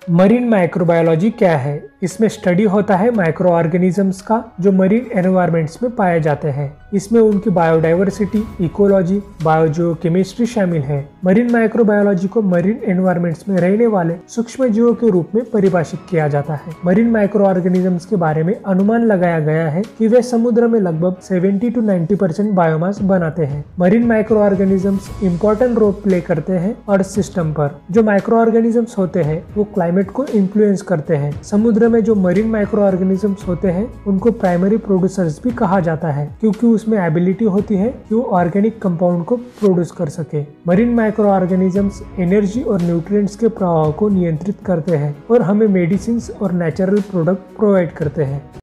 Marine microbiology क्या है? इसमें स्टडी होता है माइक्रो ऑर्गेनिजम्स का जो मरीन एनवायरमेंट्स में पाए जाते हैं। इसमें उनकी बायोडाइवर्सिटी, इकोलॉजी, बायोजियोकेमिस्ट्री शामिल है। मरीन माइक्रोबायोलॉजी को मरीन एनवायरमेंट्स में रहने वाले सूक्ष्म जीवों के रूप में परिभाषित किया जाता है। मरीन माइक्रो ऑर्गेनिजम्स के बारे में अनुमान लगाया गया है कि वे समुद्र में लगभग 70 to 90% बायोमास बनाते हैं। Marine micro organisms important role play करते हैं अर्थ सिस्टम पर। जो माइक्रो ऑर्गेनिजम्स होते हैं वो क्लाइमेट को इन्फ्लुएंस करते हैं। समुद्र में जो मरीन माइक्रो ऑर्गेनिजम्स होते हैं उनको प्राइमरी प्रोड्यूसर्स भी कहा जाता है, क्योंकि उसमें एबिलिटी होती है कि वो ऑर्गेनिक कंपाउंड को प्रोड्यूस कर सके। मरीन माइक्रो ऑर्गेनिजम्स एनर्जी और न्यूट्रिएंट्स के प्रवाह को नियंत्रित करते हैं और हमें मेडिसिन और नेचुरल प्रोडक्ट प्रोवाइड करते हैं।